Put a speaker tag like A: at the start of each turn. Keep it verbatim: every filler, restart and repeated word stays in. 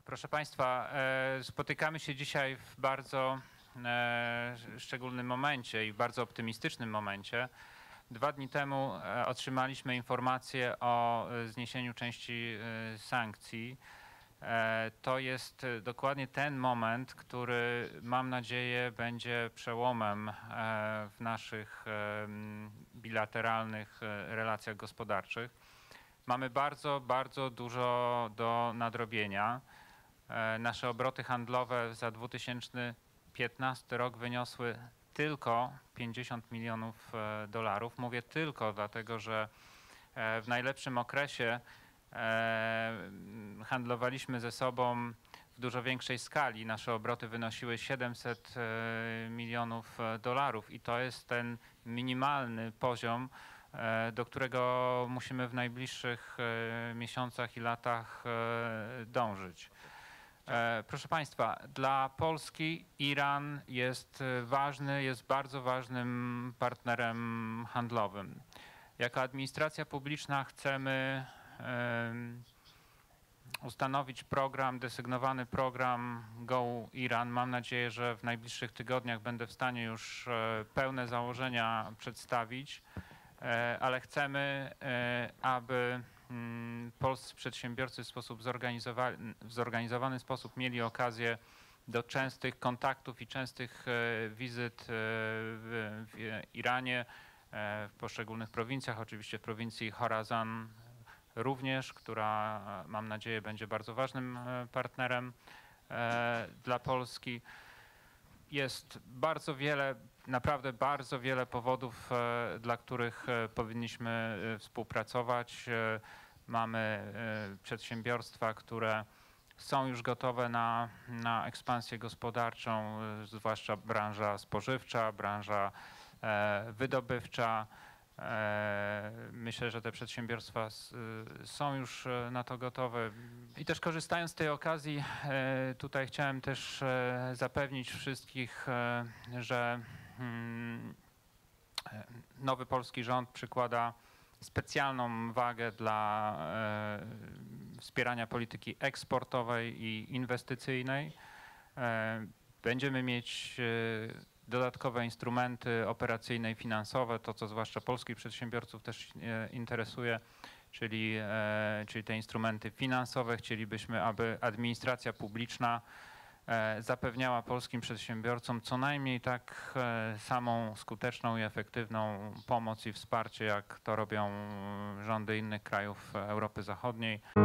A: Proszę Państwa, spotykamy się dzisiaj w bardzo szczególnym momencie i w bardzo optymistycznym momencie. Dwa dni temu otrzymaliśmy informację o zniesieniu części sankcji. To jest dokładnie ten moment, który, mam nadzieję, będzie przełomem w naszych bilateralnych relacjach gospodarczych. Mamy bardzo, bardzo dużo do nadrobienia. Nasze obroty handlowe za dwa tysiące piętnasty rok wyniosły tylko pięćdziesiąt milionów dolarów. Mówię tylko dlatego, że w najlepszym okresie handlowaliśmy ze sobą w dużo większej skali. Nasze obroty wynosiły siedemset milionów dolarów i to jest ten minimalny poziom, do którego musimy w najbliższych miesiącach i latach dążyć. Proszę Państwa, dla Polski Iran jest ważny, jest bardzo ważnym partnerem handlowym. Jako administracja publiczna chcemy ustanowić program, desygnowany program Go Iran. Mam nadzieję, że w najbliższych tygodniach będę w stanie już pełne założenia przedstawić, ale chcemy, aby polscy przedsiębiorcy w sposób zorganizowany, w zorganizowany sposób mieli okazję do częstych kontaktów i częstych wizyt w, w Iranie, w poszczególnych prowincjach, oczywiście w prowincji Chorazan również, która, mam nadzieję, będzie bardzo ważnym partnerem dla Polski. Jest bardzo wiele, naprawdę bardzo wiele powodów, dla których powinniśmy współpracować. Mamy przedsiębiorstwa, które są już gotowe na, na ekspansję gospodarczą, zwłaszcza branża spożywcza, branża wydobywcza. Myślę, że te przedsiębiorstwa są już na to gotowe. I też korzystając z tej okazji, tutaj chciałem też zapewnić wszystkich, że nowy polski rząd przykłada specjalną wagę dla wspierania polityki eksportowej i inwestycyjnej. Będziemy mieć dodatkowe instrumenty operacyjne i finansowe, to co zwłaszcza polskich przedsiębiorców też interesuje, czyli, czyli te instrumenty finansowe. Chcielibyśmy, aby administracja publiczna zapewniała polskim przedsiębiorcom co najmniej tak samą skuteczną i efektywną pomoc i wsparcie, jak to robią rządy innych krajów Europy Zachodniej.